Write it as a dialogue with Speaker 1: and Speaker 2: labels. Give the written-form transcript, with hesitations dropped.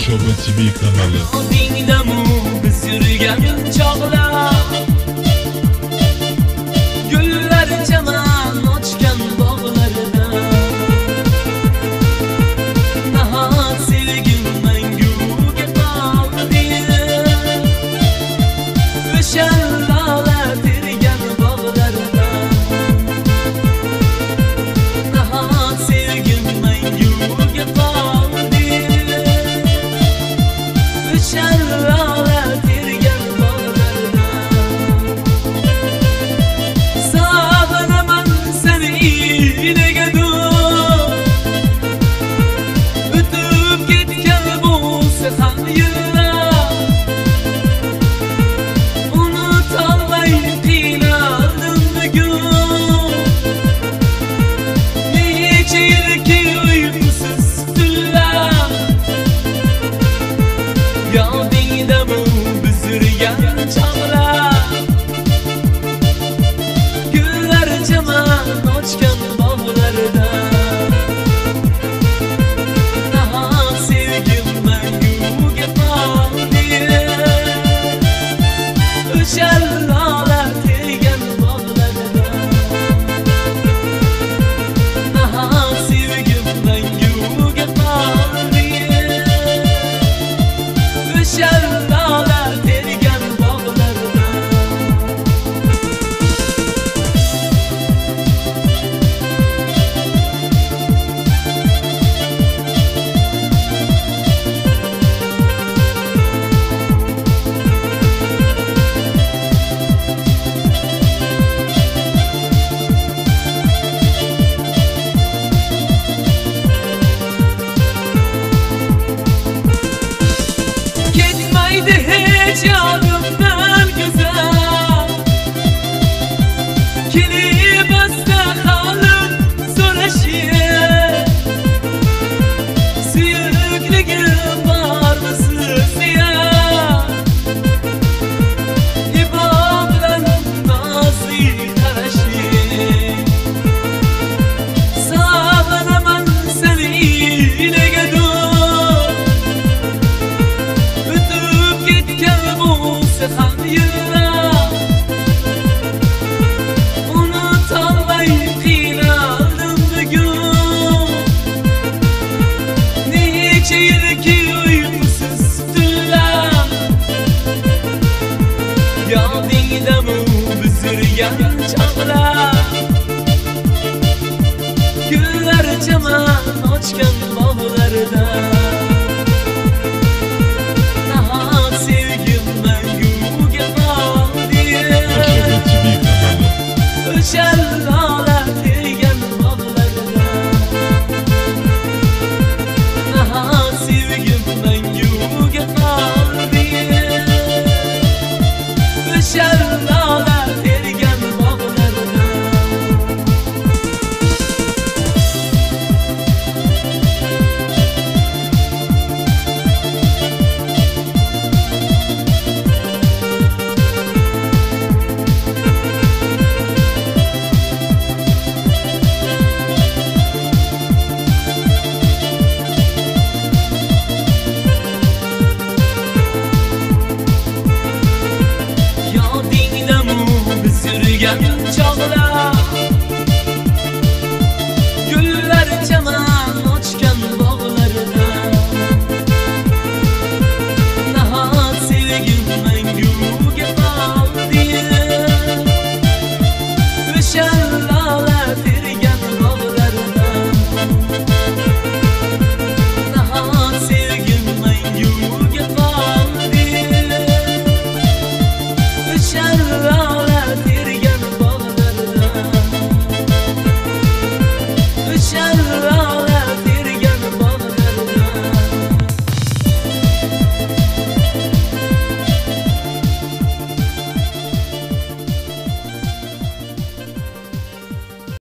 Speaker 1: Tomoshabin TV kanali.
Speaker 2: Oldingdamu biz yurgan chog'lar, gullar chaman ochgan bog'larda, nahot sevgim manguga qoldi. O'sha lola tergan bog'larda, nahot sevgim manguga qoldi. O'sha lola tergan bog'larda, sog'inaman seni iligadu. O'tib ketgan bo'lsa ham yillar, unutolmay qiynaldim bugun. Necha yilki uyqusiz tunlar, yodingdamu biz yurgan chog'lar, gullar chaman ochgan bog'larda, nahot sevgim manguga qoldi. O'sha lola tergan bog'larda, nahot sevgim manguga qoldi. O'sha lola tergan bog'larda. Ketmaydi hech yodimdan go'zal, kelib asta holim so'rashing. Suyukligim bormi sizga? Ibo bilan nozik qarashing. Sog'inaman seni iligadu. O'tib ketgan bo'lsa ham yillar, unutolmay qiynaldim bugun. Necha yilki uyqusiz tunlar, yodingdamu biz yurgan chog'lar, gullar chaman ochgan bog'larda, nahot sevgim manguga qoldi.
Speaker 1: Tomoshabin TV kanali.
Speaker 2: O'sha lola tergan bog'larda, nahot sevgim manguga qoldi. O'sha lola tergan bog'larda. Yodingdamu biz yurgan chog'lar,